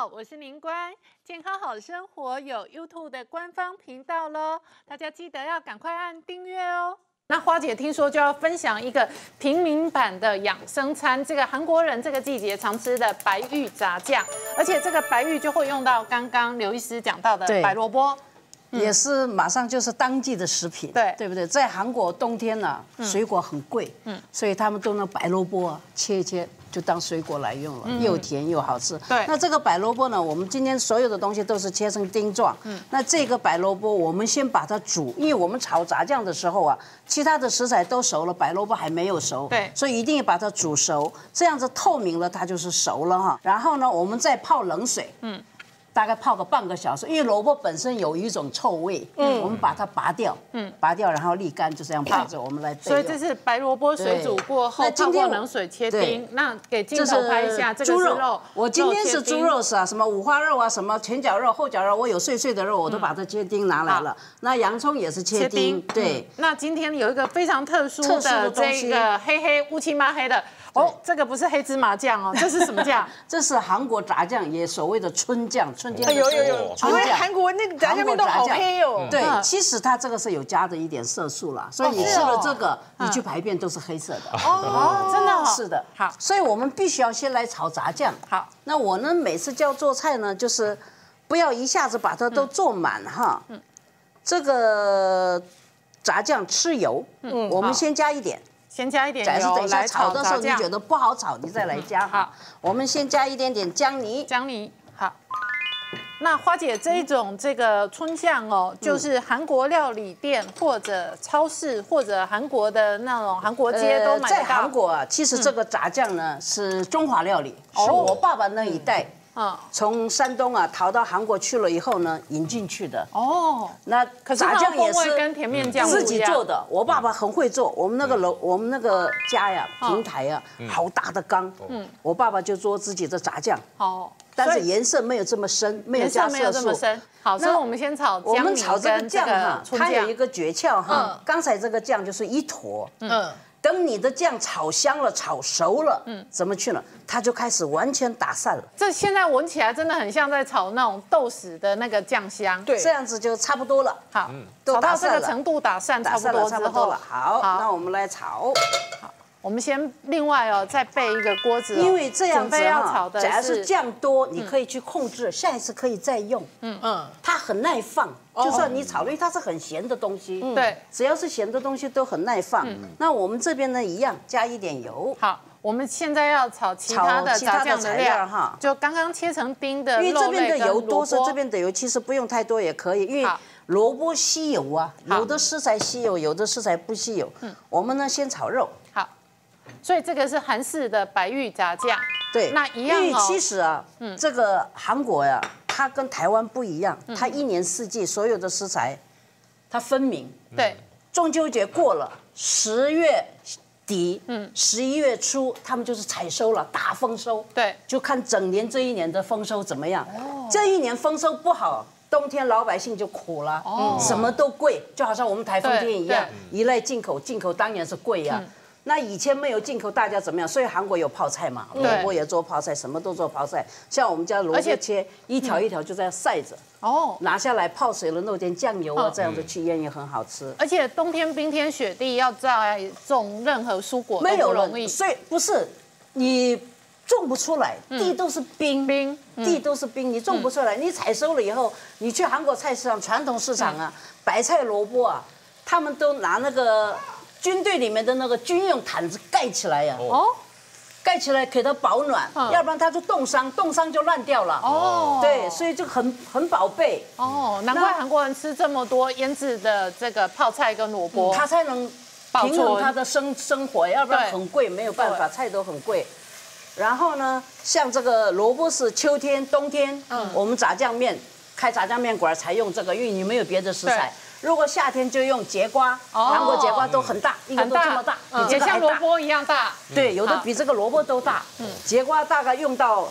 好，我是林官，健康好生活有 YouTube 的官方频道喽，大家记得要赶快按订阅哦。那花姐听说就要分享一个平民版的养生餐，这个韩国人这个季节常吃的白玉炸酱，而且这个白玉就会用到刚刚刘医师讲到的白萝卜。 也是马上就是当季的食品，对不对？在韩国冬天呢，水果很贵，所以他们都拿白萝卜啊切一切，就当水果来用了，又甜又好吃。对，那这个白萝卜呢，我们今天所有的东西都是切成丁状。那这个白萝卜我们先把它煮，因为我们炒炸酱的时候啊，其他的食材都熟了，白萝卜还没有熟，对，所以一定要把它煮熟，这样子透明了，它就是熟了哈。然后呢，我们再泡冷水，大概泡个半个小时，因为萝卜本身有一种臭味，我们把它拔掉，拔掉，然后沥干，就这样泡着，我们来备用。 所以这是白萝卜水煮过后泡过冷水切丁。那给镜头拍一下，这个是肉。 我今天是猪肉是啊，什么五花肉啊，什么前脚肉、后脚肉，我有碎碎的肉，我都把它切丁拿来了。那洋葱也是切丁，对。 那今天有一个非常特殊的这个黑乌漆嘛黑的。 哦，这个不是黑芝麻酱哦，这是什么酱？ 这是韩国炸酱，也所谓的春酱，春天的有， 春因为韩国那个炸酱面都好黑哦。 对，其实它这个是有加的一点色素啦，所以你吃了这个，你去排便都是黑色的。 哦，真的是的。好，所以我们必须要先来炒炸酱。好，那我呢每次教做菜呢，就是不要一下子把它都做满哈。这个炸酱吃油，我们先加一点。 先加一点油，等一下炒的时候你炸酱觉得不好炒，你再来加。好，我们先加一点点姜泥。 姜泥好。那花姐这个春酱哦，就是韩国料理店或者超市或者韩国的那种韩国街都买得到。 在韩国啊，其实这个炸酱呢是中华料理，是我爸爸那一代。 从山东啊逃到韩国去了以后呢，引进去的。哦，那炸酱也是跟甜面酱自己做的。我爸爸很会做，我们那个家呀，平台呀，好大的缸。我爸爸就做自己的炸酱。哦，但是颜色没有这么深，没有加色素。 好，所以我们先炒姜泥。 我们炒这个酱哈，它有一个诀窍哈。刚才这个酱就是一坨。等你的酱炒香了、炒熟了，怎么去呢？它就开始完全打散了。 这现在闻起来真的很像在炒那种豆豉的那个酱香。 对，这样子就差不多了。好， 炒到这个程度打散差不多之后了。好，那我们来炒。 好，我们先另外再备一个锅子。 因为这样子哈，假如是酱多，你可以去控制，下一次可以再用。它很耐放。 就算你炒，因为它是很咸的东西，对，只要是咸的东西都很耐放。那我们这边呢一样，加一点油。 好，我们现在要炒其他的炸酱的料哈，就刚刚切成丁的肉类跟萝卜。因为这边的油多是这边的油，其实不用太多也可以，因为萝卜吸油啊，有的食材吸油，有的食材不吸油。我们呢先炒肉。好，所以这个是韩式的白玉炸酱。对，那一样哦。因为其实啊，这个韩国呀。 它跟台湾不一样，它一年四季所有的食材，它分明。对，中秋节过了，10月底，11月初，他们就是采收了，大丰收。对，就看整年这一年的丰收怎么样。这一年丰收不好，冬天老百姓就苦了，什么都贵，就好像我们台风天一样，依赖进口，进口当然是贵呀。 那以前没有进口，大家怎么样？所以韩国有泡菜嘛，萝卜也做泡菜，什么都做泡菜。像我们家萝卜切一条一条就这样晒着，拿下来泡水了，弄点酱油啊，这样子去腌也很好吃。 而且冬天冰天雪地要再种任何蔬果都不容易， 所以不是你种不出来，地都是冰，地都是冰，你种不出来。你采收了以后，你去韩国菜市场、传统市场啊，白菜、萝卜啊，他们都拿那个。 军队里面的那个军用毯子盖起来呀，盖起来给它保暖，要不然它就冻伤，冻伤就烂掉了。哦，对，所以就很宝贝。 哦，难怪韩国人吃这么多腌制的这个泡菜跟萝卜， 它才能平衡它的生活，要不然很贵，没有办法，菜都很贵。然后呢，像这个萝卜是秋天、冬天，我们炸酱面开炸酱面馆才用这个，因为你没有别的食材。 如果夏天就用节瓜，韩国节瓜都很大，一个都这么大， 比这个像萝卜一样大。 对，有的比这个萝卜都大。节瓜大概用到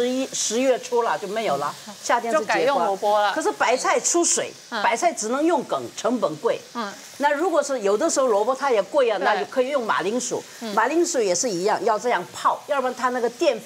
10月初了就没有了，夏天是节瓜。就改用萝卜了。 可是白菜出水，白菜只能用梗，成本贵。那如果是有的时候萝卜它也贵啊，那就可以用马铃薯。马铃薯也是一样，要这样泡，要不然它那个淀粉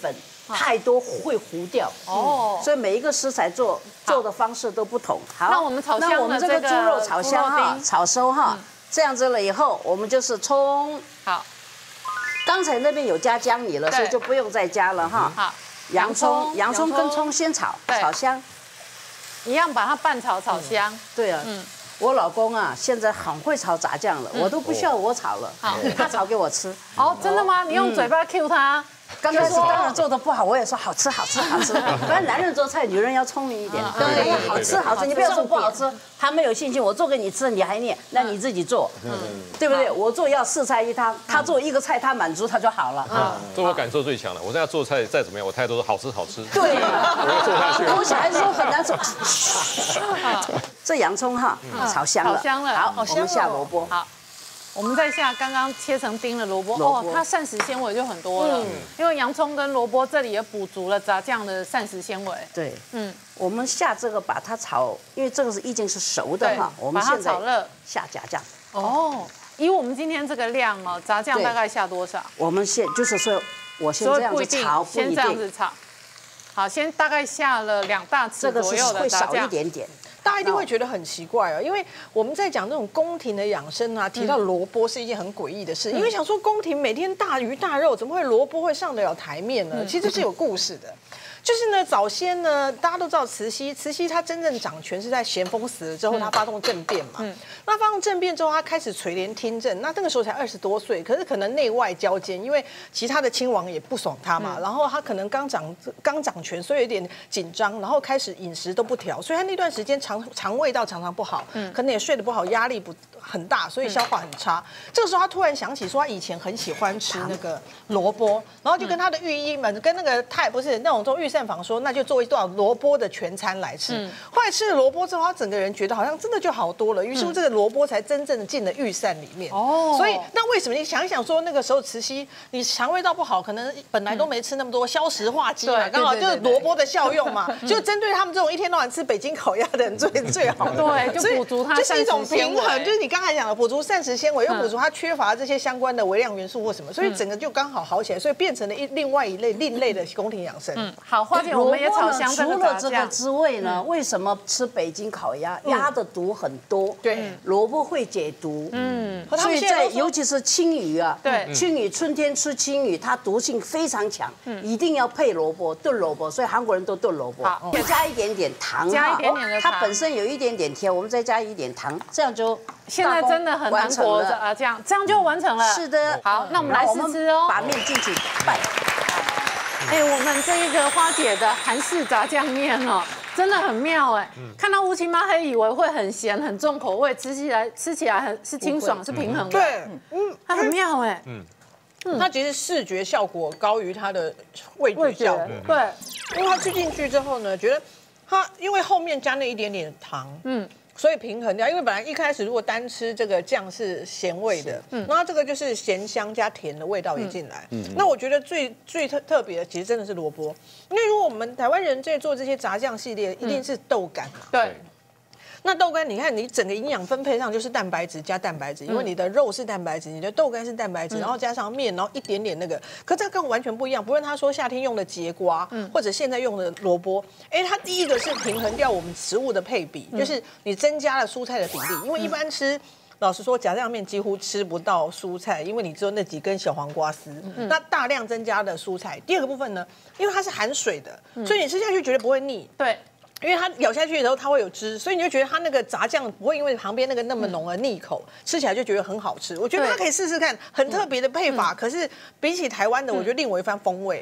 太多会糊掉。哦，所以每一个食材做的方式都不同。好， 那我们炒香那我们这个猪肉炒香哈，炒熟哈，这样子了以后，我们就是葱。 好， 刚才那边有加姜米了，所以就不用再加了哈。 好， 洋葱跟葱先炒香， 一样把它拌炒香。 对啊，我老公啊，现在很会炒炸酱了，我都不需要我炒了，他炒给我吃。 哦，真的吗？你用嘴巴 cue 他？ 刚开始当然做的不好，我也说好吃。反正男人做菜，女人要聪明一点。对，好吃，你不要说不好吃，他没有信心，我做给你吃，你还念，那你自己做，对不对？我做要4菜1汤，他做1个菜，他满足他就好了。 这我感受最强了。我现在做菜再怎么样，我态度都好吃。 对， 我要做下去。 我小孩子说很难做。这洋葱哈，炒香了。好，我们下萝卜。 好。我们再下刚刚切成丁的萝卜，哦，它膳食纤维就很多了，因为洋葱跟萝卜这里也补足了炸酱的膳食纤维。 对，我们下这个把它炒，因为这个已经是熟的哈，我们现在下炸酱。 哦，以我们今天这个量哦，炸酱大概下多少？ 我们就是说，我先这样子炒， 先这样子炒。好，先大概下了2大匙左右的炸酱， 会少一点点。 大家一定会觉得很奇怪哦，因为我们在讲那种宫廷的养生啊，提到萝卜是一件很诡异的事，因为想说宫廷每天大鱼大肉，怎么会萝卜会上得了台面呢？其实是有故事的。就是呢，早先呢，大家都知道慈禧她真正掌权是在咸丰死了之后，她发动政变嘛。那发动政变之后，她开始垂帘听政。那这个时候才20多岁，可是可能内外交煎，因为其他的亲王也不爽她嘛。然后她可能刚掌权，所以有点紧张，然后开始饮食都不调，所以她那段时间肠胃道常常不好，可能也睡得不好，压力很大，所以消化很差。这个时候她突然想起说，她以前很喜欢吃那个萝卜，然后就跟她的御医们，跟那个不是那种做御膳房说，那就做一道萝卜的全餐来吃。后来吃了萝卜之后，他整个人觉得好像真的就好多了。于是这个萝卜才真正的进了御膳里面。哦，所以那为什么你想一想说，那个时候慈禧你肠胃道不好，可能本来都没吃那么多消食化积嘛，刚好就是萝卜的效用嘛，就针对他们这种一天到晚吃北京烤鸭的人最好的。 对，就补足它这是一种平衡，就是你刚才讲的补足膳食纤维，又补足它缺乏这些相关的微量元素或什么，所以整个就刚好起来，所以变成了另外一类另类的宫廷养生。 好，花姐，我们也炒香除了这个之外呢，为什么吃北京烤鸭？鸭的毒很多， 对， 萝卜会解毒，所以尤其是青鱼啊， 对， 青鱼春天吃青鱼，它毒性非常强，一定要配萝卜炖萝卜，所以韩国人都炖萝卜，加一点点糖， 加一点点的糖， 它本身有一点点甜，我们再加一点糖，这样就现在真的很韩国的这样就完成了。 是的， 好，那我们来试吃哦， 把面进去拌。 我们这一个花姐的韩式炸酱面哦，真的很妙哎！看到乌漆嘛黑，以为会很咸很重口味，吃起来很是清爽，是平衡的。 对， 它很妙哎。 它其实视觉效果高于它的味觉效果。 对， 因为它吃进去之后呢，觉得它因为后面加那一点点糖，所以平衡掉，因为本来一开始如果单吃这个酱是咸味的，那这个就是咸香加甜的味道也进来。那我觉得最特别的其实真的是萝卜，因为如果我们台湾人在做这些炸酱系列，一定是豆干嘛。 对。 那豆干，你看你整个营养分配上就是蛋白质加蛋白质，因为你的肉是蛋白质，你的豆干是蛋白质，然后加上面，然后一点点那个，可这跟完全不一样。不论他说夏天用的节瓜，或者现在用的萝卜，它第一个是平衡掉我们食物的配比，就是你增加了蔬菜的比例，因为一般吃。老实说，炸酱面几乎吃不到蔬菜，因为你只有那几根小黄瓜丝。那大量增加的蔬菜。第二个部分呢，因为它是含水的，所以你吃下去绝对不会腻。 对。 因为它咬下去的时候，它会有汁，所以你就觉得它那个炸酱不会因为旁边那个那么浓而腻口，吃起来就觉得很好吃。我觉得它可以试试看，很特别的配法。可是比起台湾的，我觉得另有一番风味。